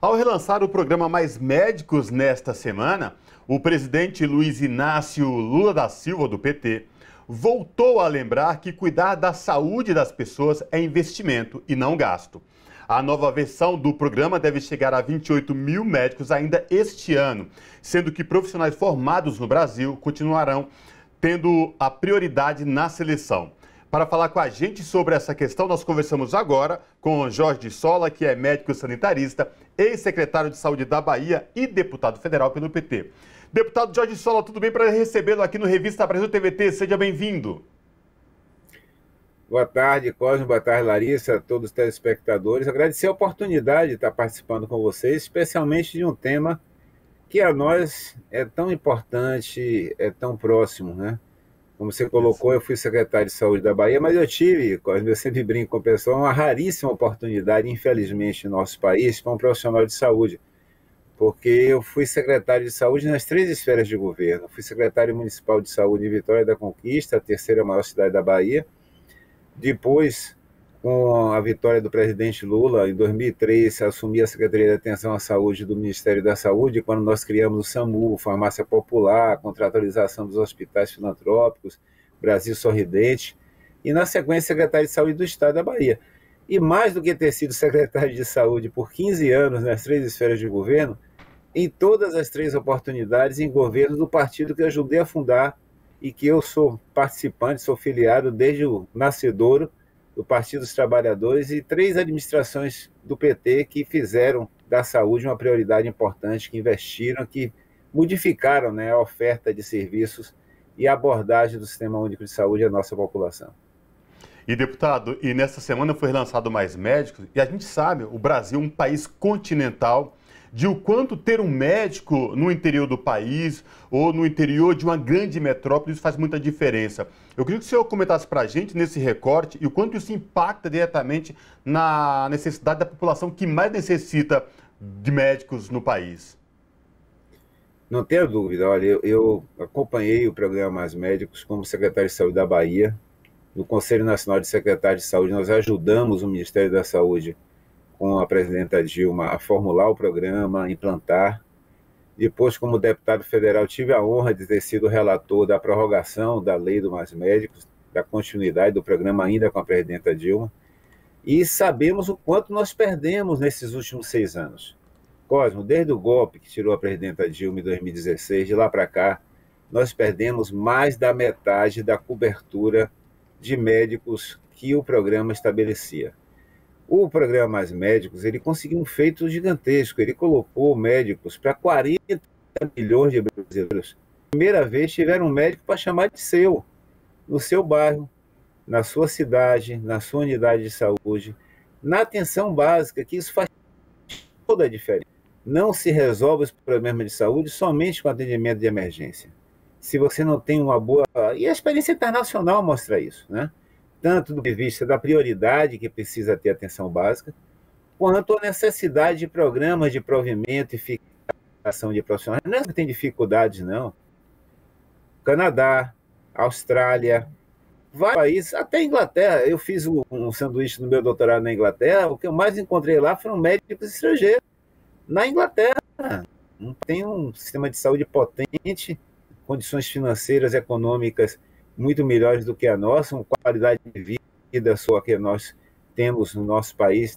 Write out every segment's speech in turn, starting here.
Ao relançar o programa Mais Médicos nesta semana, o presidente Luiz Inácio Lula da Silva, do PT, voltou a lembrar que cuidar da saúde das pessoas é investimento e não gasto. A nova versão do programa deve chegar a 28 mil médicos ainda este ano, sendo que profissionais formados no Brasil continuarão tendo a prioridade na seleção. Para falar com a gente sobre essa questão, nós conversamos agora com Jorge de Sola, que é médico sanitarista, ex-secretário de Saúde da Bahia e deputado federal pelo PT. Deputado Jorge de Sola, tudo bem para recebê-lo aqui no Revista Brasil TVT? Seja bem-vindo. Boa tarde, Cosme, boa tarde, Larissa, a todos os telespectadores. Agradecer a oportunidade de estar participando com vocês, especialmente de um tema que a nós é tão importante, é tão próximo, né? Como você colocou, eu fui secretário de Saúde da Bahia, mas eu tive, Cosme, eu sempre brinco com o pessoal, uma raríssima oportunidade, infelizmente, no nosso país, para um profissional de saúde, porque eu fui secretário de saúde nas 3 esferas de governo. Fui secretário municipal de saúde em Vitória da Conquista, a terceira maior cidade da Bahia. Depois, com a vitória do presidente Lula, em 2003, assumi a Secretaria de Atenção à Saúde do Ministério da Saúde, quando nós criamos o SAMU, Farmácia Popular, contratualização dos hospitais filantrópicos, Brasil Sorridente, e na sequência, secretário de Saúde do Estado da Bahia. E mais do que ter sido secretário de Saúde por 15 anos nas 3 esferas de governo, em todas as 3 oportunidades em governo do partido que eu ajudei a fundar e que eu sou participante, sou filiado desde o nascedouro do Partido dos Trabalhadores, e 3 administrações do PT que fizeram da saúde uma prioridade importante, que investiram, que modificaram, né, a oferta de serviços e a abordagem do Sistema Único de Saúde à nossa população. E, deputado, e nesta semana foi relançado Mais Médicos, e a gente sabe, o Brasil é um país continental, de o quanto ter um médico no interior do país ou no interior de uma grande metrópole, isso faz muita diferença. Eu queria que o senhor comentasse para a gente nesse recorte e o quanto isso impacta diretamente na necessidade da população que mais necessita de médicos no país. Não tenha dúvida, olha, eu acompanhei o programa Mais Médicos como secretário de Saúde da Bahia. No Conselho Nacional de Secretários de Saúde, nós ajudamos o Ministério da Saúde com a presidenta Dilma a formular o programa, a implantar. Depois, como deputado federal, tive a honra de ter sido relator da prorrogação da lei do Mais Médicos, da continuidade do programa ainda com a presidenta Dilma, e sabemos o quanto nós perdemos nesses últimos 6 anos. Cosmo, desde o golpe que tirou a presidenta Dilma em 2016, de lá para cá, nós perdemos mais da metade da cobertura de médicos que o programa estabelecia. O programa Mais Médicos, ele conseguiu um feito gigantesco, ele colocou médicos para 40 milhões de brasileiros. Primeira vez tiveram um médico para chamar de seu, no seu bairro, na sua cidade, na sua unidade de saúde, na atenção básica, que isso faz toda a diferença. Não se resolve os problemas de saúde somente com atendimento de emergência. Se você não tem uma boa... E a experiência internacional mostra isso, né? Tanto do ponto de vista da prioridade que precisa ter atenção básica, quanto a necessidade de programas de provimento e fixação de profissionais. Não é que tem dificuldades, não. Canadá, Austrália, vários países, até Inglaterra. Eu fiz um sanduíche no meu doutorado na Inglaterra, o que eu mais encontrei lá foram médicos estrangeiros. Na Inglaterra, tem um sistema de saúde potente, condições financeiras, econômicas muito melhores do que a nossa, uma qualidade de vida só que nós temos no nosso país.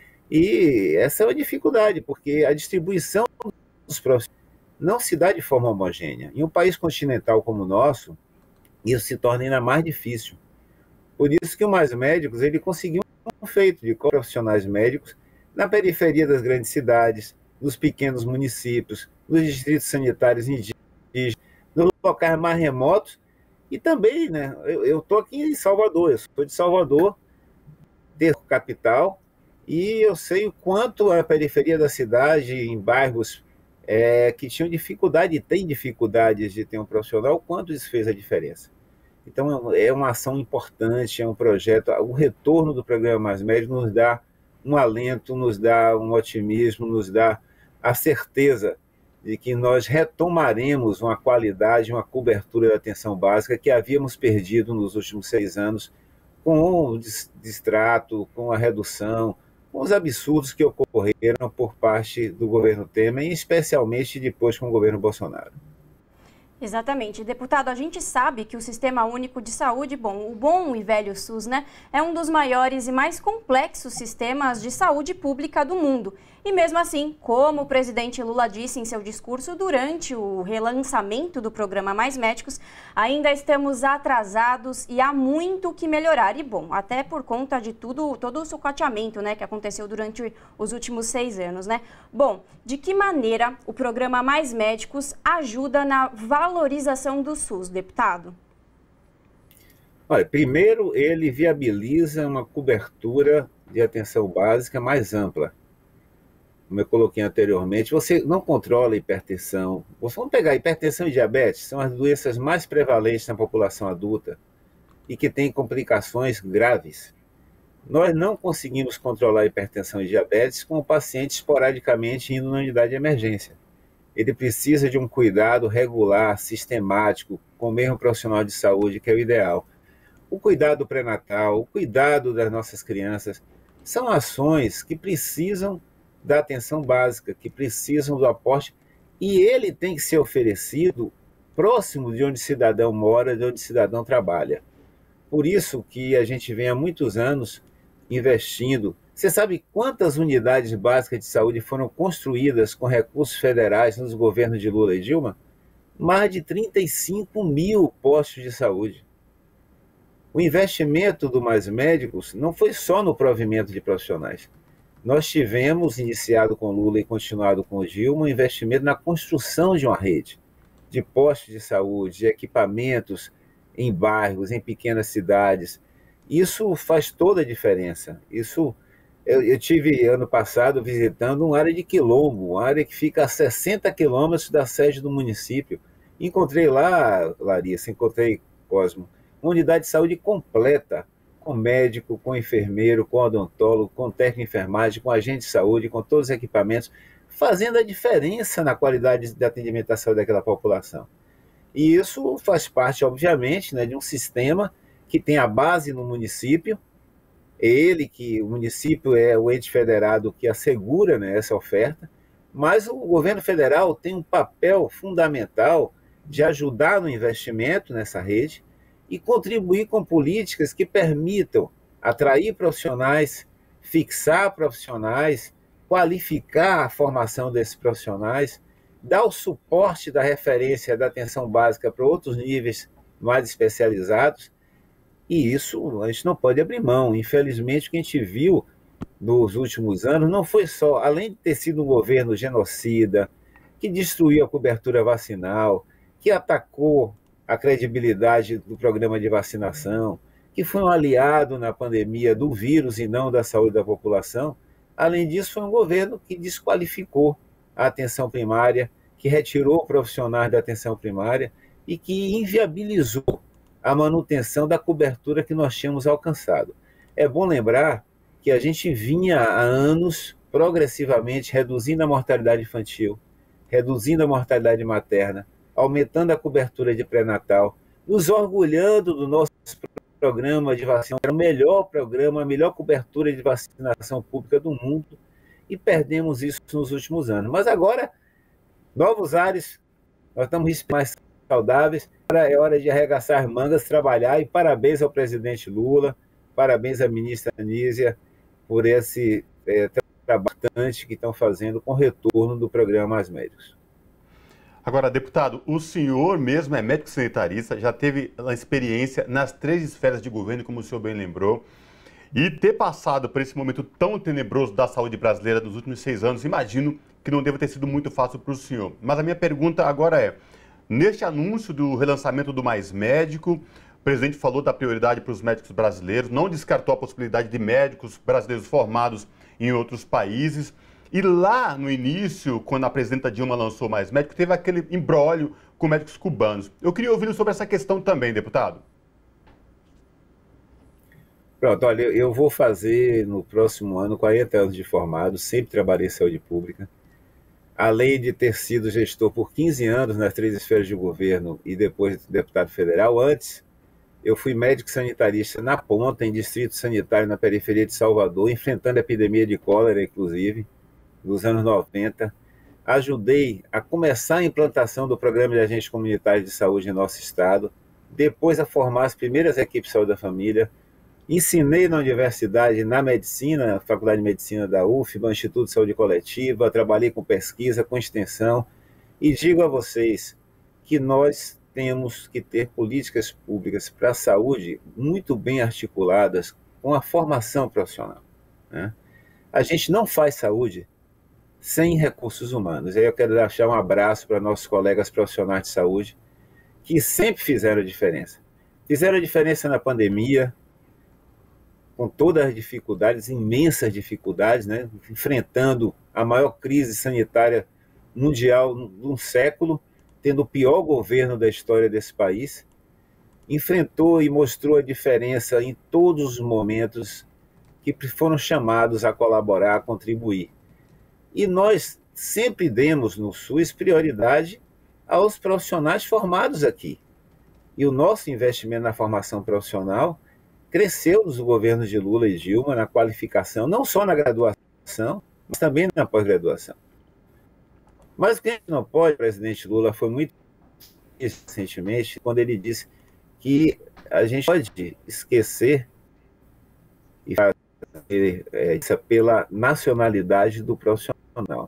E essa é uma dificuldade, porque a distribuição dos profissionais não se dá de forma homogênea. Em um país continental como o nosso, isso se torna ainda mais difícil. Por isso que o Mais Médicos, ele conseguiu um feito de profissionais médicos na periferia das grandes cidades, nos pequenos municípios, nos distritos sanitários indígenas, nos locais mais remotos. E também, né, eu estou aqui em Salvador, eu sou de Salvador, de capital, e eu sei o quanto a periferia da cidade, em bairros que tinham dificuldade e têm dificuldades de ter um profissional, o quanto isso fez a diferença. Então, é uma ação importante, é um projeto. O retorno do programa Mais Médicos nos dá um alento, nos dá um otimismo, nos dá a certeza de que nós retomaremos uma qualidade, uma cobertura da atenção básica que havíamos perdido nos últimos 6 anos com o distrato, com a redução, com os absurdos que ocorreram por parte do governo Temer, e especialmente depois com o governo Bolsonaro. Exatamente. Deputado, a gente sabe que o Sistema Único de Saúde, o bom e velho SUS, né, é um dos maiores e mais complexos sistemas de saúde pública do mundo. E mesmo assim, como o presidente Lula disse em seu discurso durante o relançamento do programa Mais Médicos, ainda estamos atrasados e há muito que melhorar. E até por conta de todo o sucateamento, né, que aconteceu durante os últimos 6 anos, né? De que maneira o programa Mais Médicos ajuda na valorização do SUS, deputado? Olha, primeiro ele viabiliza uma cobertura de atenção básica mais ampla. Como eu coloquei anteriormente, você não controla a hipertensão. Vamos pegar hipertensão e diabetes, são as doenças mais prevalentes na população adulta e que têm complicações graves. Nós não conseguimos controlar a hipertensão e diabetes com o paciente esporadicamente indo na unidade de emergência. Ele precisa de um cuidado regular, sistemático, com o mesmo profissional de saúde, que é o ideal. O cuidado pré-natal, o cuidado das nossas crianças, são ações que precisam da atenção básica, que precisam do aporte, e ele tem que ser oferecido próximo de onde o cidadão mora, de onde o cidadão trabalha. Por isso que a gente vem há muitos anos investindo. Você sabe quantas unidades básicas de saúde foram construídas com recursos federais nos governos de Lula e Dilma? Mais de 35 mil postos de saúde. O investimento do Mais Médicos não foi só no provimento de profissionais. Nós tivemos, iniciado com Lula e continuado com o Dilma, um investimento na construção de uma rede de postos de saúde, de equipamentos em bairros, em pequenas cidades. Isso faz toda a diferença. Eu tive, ano passado, visitando uma área de Quilombo, uma área que fica a 60 quilômetros da sede do município. Encontrei lá, Larissa, Cosmo, uma unidade de saúde completa, com médico, com enfermeiro, com odontólogo, com técnico de enfermagem, com agente de saúde, com todos os equipamentos, fazendo a diferença na qualidade de atendimento da saúde daquela população. E isso faz parte, obviamente, né, de um sistema que tem a base no município, o município é o ente federado que assegura, né, essa oferta, mas o governo federal tem um papel fundamental de ajudar no investimento nessa rede e contribuir com políticas que permitam atrair profissionais, fixar profissionais, qualificar a formação desses profissionais, dar o suporte da referência da atenção básica para outros níveis mais especializados, e isso a gente não pode abrir mão. Infelizmente, o que a gente viu nos últimos anos não foi só, além de ter sido um governo genocida, que destruiu a cobertura vacinal, que atacou a credibilidade do programa de vacinação, que foi um aliado na pandemia do vírus e não da saúde da população. Além disso, foi um governo que desqualificou a atenção primária, que retirou profissionais da atenção primária e que inviabilizou a manutenção da cobertura que nós tínhamos alcançado. É bom lembrar que a gente vinha há anos progressivamente reduzindo a mortalidade infantil, reduzindo a mortalidade materna, aumentando a cobertura de pré-natal, nos orgulhando do nosso programa de vacinação, era o melhor programa, a melhor cobertura de vacinação pública do mundo, e perdemos isso nos últimos anos. Mas agora, novos ares, nós estamos mais saudáveis, é hora de arregaçar mangas, trabalhar, e parabéns ao presidente Lula, parabéns à ministra Anísia por esse trabalho que estão fazendo com o retorno do programa Mais Médicos. Agora, deputado, o senhor mesmo é médico sanitarista, já teve a experiência nas 3 esferas de governo, como o senhor bem lembrou, e ter passado por esse momento tão tenebroso da saúde brasileira dos últimos 6 anos, imagino que não deva ter sido muito fácil para o senhor. Mas a minha pergunta agora é, neste anúncio do relançamento do Mais Médico, o presidente falou da prioridade para os médicos brasileiros, não descartou a possibilidade de médicos brasileiros formados em outros países. E lá no início, quando a presidenta Dilma lançou Mais Médico, teve aquele imbróglio com médicos cubanos. Eu queria ouvir sobre essa questão também, deputado. Pronto, olha, eu vou fazer no próximo ano 40 anos de formado, sempre trabalhei em saúde pública. Além de ter sido gestor por 15 anos nas 3 esferas de governo e depois deputado federal, antes Eu fui médico sanitarista na ponta, em distrito sanitário na periferia de Salvador, enfrentando a epidemia de cólera, inclusive, nos anos 90. Ajudei a começar a implantação do programa de agentes comunitários de saúde em nosso estado, depois a formar as primeiras equipes de saúde da família. Ensinei na universidade, na medicina, na Faculdade de Medicina da UFBA, Instituto de Saúde Coletiva, trabalhei com pesquisa, com extensão, e digo a vocês que nós temos que ter políticas públicas para a saúde muito bem articuladas com a formação profissional, né? A gente não faz saúde sem recursos humanos. Aí eu quero deixar um abraço para nossos colegas profissionais de saúde, que sempre fizeram a diferença. Fizeram a diferença na pandemia, com todas as dificuldades, imensas dificuldades, né? Enfrentando a maior crise sanitária mundial de um século, tendo o pior governo da história desse país. Enfrentou e mostrou a diferença em todos os momentos que foram chamados a colaborar, a contribuir. E nós sempre demos no SUS prioridade aos profissionais formados aqui. E o nosso investimento na formação profissional cresceu nos governos de Lula e Dilma na qualificação, não só na graduação, mas também na pós-graduação. Mas o que a gente não pode, o presidente Lula foi muito recentemente, quando ele disse que a gente pode esquecer e fazer isso pela nacionalidade do profissional.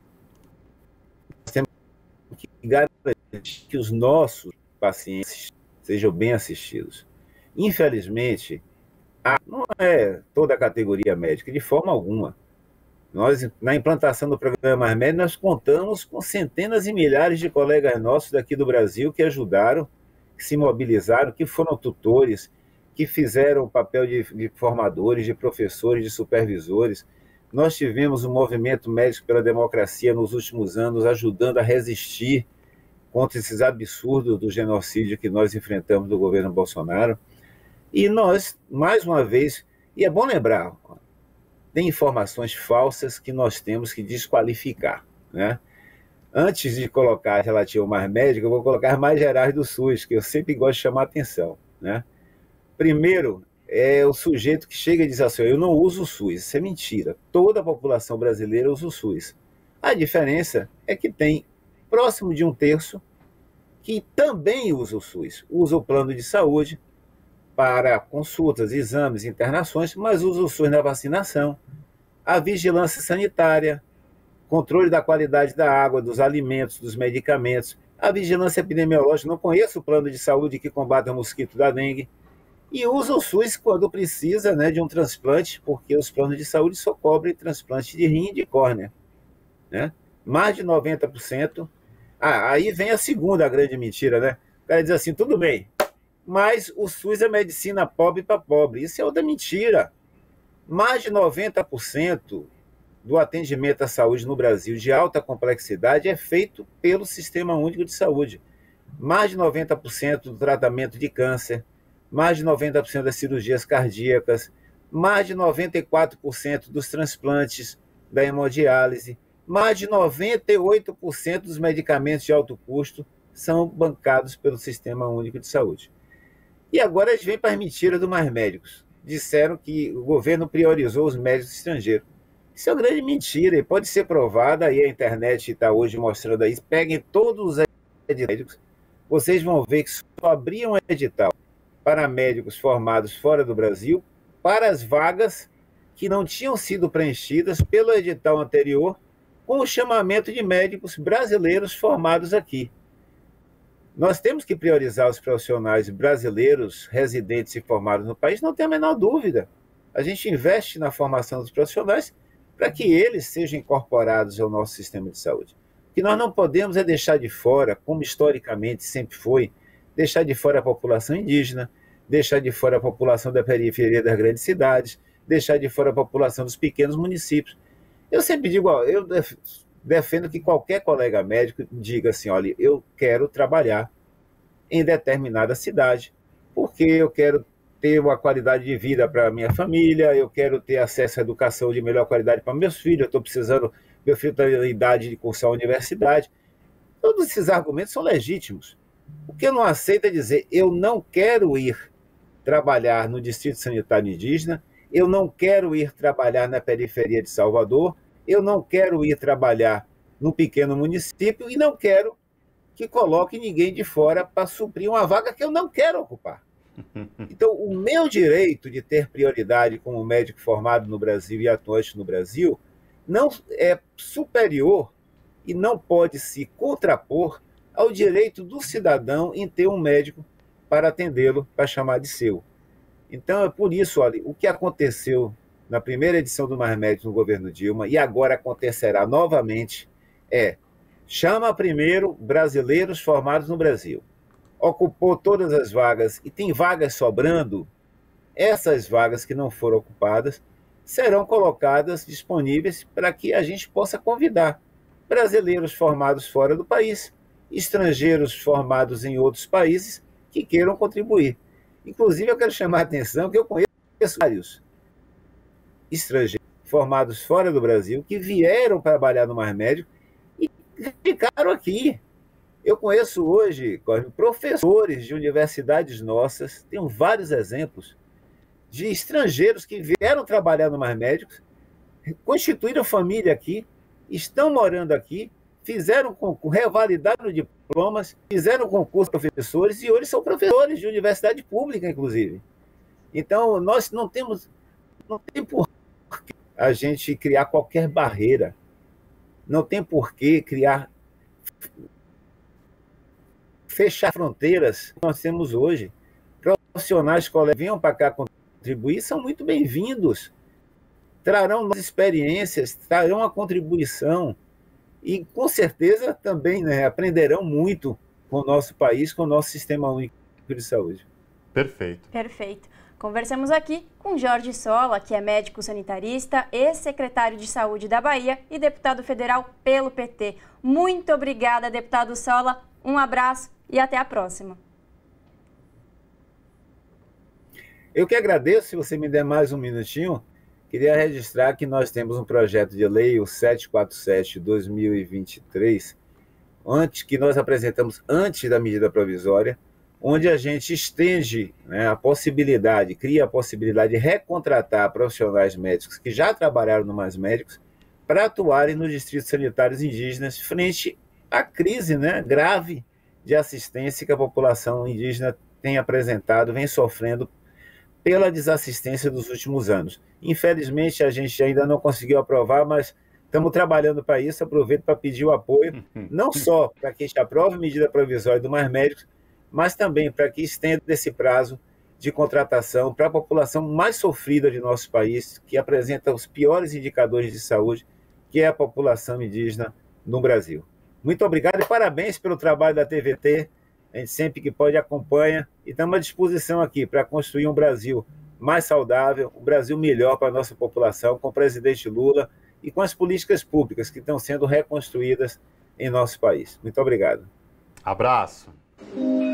Nós temos que garantir que os nossos pacientes sejam bem assistidos. Infelizmente, não é toda a categoria médica, de forma alguma. Nós, na implantação do programa Mais Médicos, nós contamos com centenas e milhares de colegas nossos daqui do Brasil que ajudaram, que se mobilizaram, que foram tutores, que fizeram o papel de formadores, de professores, de supervisores. Nós tivemos um movimento médico pela democracia nos últimos anos, ajudando a resistir contra esses absurdos do genocídio que nós enfrentamos do governo Bolsonaro. E nós, mais uma vez, e é bom lembrar, tem informações falsas que nós temos que desqualificar, né? Antes de colocar relativo ao Mais Médico, eu vou colocar as mais gerais do SUS, que eu sempre gosto de chamar a atenção, né? Primeiro, é o sujeito que chega e diz assim, eu não uso o SUS. Isso é mentira. Toda a população brasileira usa o SUS. A diferença é que tem próximo de 1/3 que também usa o SUS. Usa o plano de saúde para consultas, exames, internações, mas usa o SUS na vacinação, a vigilância sanitária, controle da qualidade da água, dos alimentos, dos medicamentos, a vigilância epidemiológica. Não conheço o plano de saúde que combate o mosquito da dengue. E usa o SUS quando precisa, né, de um transplante, porque os planos de saúde só cobrem transplante de rim e de córnea, né? Mais de 90%. Aí vem a segunda grande mentira, né? O cara diz assim, tudo bem, mas o SUS é medicina pobre para pobre. Isso é outra mentira. Mais de 90% do atendimento à saúde no Brasil de alta complexidade é feito pelo Sistema Único de Saúde. Mais de 90% do tratamento de câncer, mais de 90% das cirurgias cardíacas, mais de 94% dos transplantes da hemodiálise, mais de 98% dos medicamentos de alto custo são bancados pelo Sistema Único de Saúde. E agora eles vêm para as mentiras do Mais Médicos. Disseram que o governo priorizou os médicos estrangeiros. Isso é uma grande mentira e pode ser provada, aí a internet está hoje mostrando aí. Peguem todos os médicos, vocês vão ver que só abriam um edital para médicos formados fora do Brasil, para as vagas que não tinham sido preenchidas pelo edital anterior, com o chamamento de médicos brasileiros formados aqui. Nós temos que priorizar os profissionais brasileiros residentes e formados no país, não tem a menor dúvida. A gente investe na formação dos profissionais para que eles sejam incorporados ao nosso sistema de saúde. O que nós não podemos é deixar de fora, como historicamente sempre foi, deixar de fora a população indígena, deixar de fora a população da periferia das grandes cidades, deixar de fora a população dos pequenos municípios. Eu sempre digo, eu defendo que qualquer colega médico diga assim, olha, eu quero trabalhar em determinada cidade, porque eu quero ter uma qualidade de vida para a minha família, eu quero ter acesso à educação de melhor qualidade para meus filhos, eu estou precisando, meu filho está na idade de cursar a universidade. Todos esses argumentos são legítimos. O que eu não aceito é dizer, eu não quero ir trabalhar no Distrito Sanitário Indígena, eu não quero ir trabalhar na periferia de Salvador, eu não quero ir trabalhar no pequeno município e não quero que coloque ninguém de fora para suprir uma vaga que eu não quero ocupar. Então, o meu direito de ter prioridade como médico formado no Brasil e atuante no Brasil não é superior e não pode se contrapor ao direito do cidadão em ter um médico para atendê-lo, para chamar de seu. Então, é por isso, olha, o que aconteceu na primeira edição do Mais Médicos no governo Dilma, e agora acontecerá novamente, chama primeiro brasileiros formados no Brasil. Ocupou todas as vagas e tem vagas sobrando, essas vagas que não foram ocupadas serão colocadas disponíveis para que a gente possa convidar brasileiros formados fora do país, estrangeiros formados em outros países que queiram contribuir. Inclusive, eu quero chamar a atenção que eu conheço vários estrangeiros formados fora do Brasil que vieram trabalhar no Mais Médico e ficaram aqui. Eu conheço hoje, professores de universidades nossas, tenho vários exemplos de estrangeiros que vieram trabalhar no Mais Médicos, constituíram família aqui, estão morando aqui, fizeram revalidaram diplomas, fizeram concurso de professores e hoje são professores de universidade pública, inclusive. Então, nós não tem por que a gente criar qualquer barreira, não tem por que fechar fronteiras que nós temos hoje. Profissionais, colegas, venham para cá contribuir, são muito bem-vindos. Trarão novas experiências, trarão a contribuição e, com certeza, também aprenderão muito com o nosso país, com o nosso Sistema Único de Saúde. Perfeito. Perfeito. Conversamos aqui com Jorge Sola, que é médico sanitarista, ex-secretário de Saúde da Bahia e deputado federal pelo PT. Muito obrigada, deputado Sola. Um abraço e até a próxima. Eu que agradeço, se você me der mais um minutinho. Queria registrar que nós temos um projeto de lei, o 747/2023, que nós apresentamos antes da medida provisória, onde a gente estende a possibilidade, cria a possibilidade de recontratar profissionais médicos que já trabalharam no Mais Médicos para atuarem nos distritos sanitários indígenas frente à crise grave de assistência que a população indígena tem apresentado, vem sofrendo pela desassistência dos últimos anos. Infelizmente, a gente ainda não conseguiu aprovar, mas estamos trabalhando para isso. Aproveito para pedir o apoio, não só para que a gente aprove a medida provisória do Mais Médicos, mas também para que estenda esse prazo de contratação para a população mais sofrida de nosso país, que apresenta os piores indicadores de saúde, que é a população indígena no Brasil. Muito obrigado e parabéns pelo trabalho da TVT. A gente sempre que pode acompanha e estamos à disposição aqui para construir um Brasil mais saudável, um Brasil melhor para a nossa população, com o presidente Lula e com as políticas públicas que estão sendo reconstruídas em nosso país. Muito obrigado. Abraço.